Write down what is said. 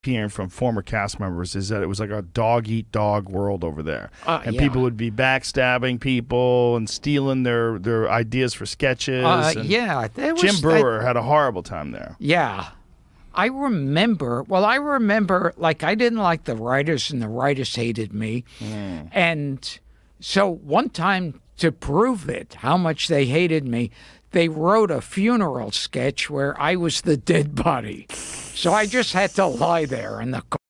hearing from former cast members is that it was like a dog-eat-dog world over there. And yeah. people would be backstabbing people and stealing their ideas for sketches. Yeah. Jim Brewer had a horrible time there. Yeah. I remember, like, I didn't like the writers, and the writers hated me. And so one time, to prove it, how much they hated me, they wrote a funeral sketch where I was the dead body. So I just had to lie there in the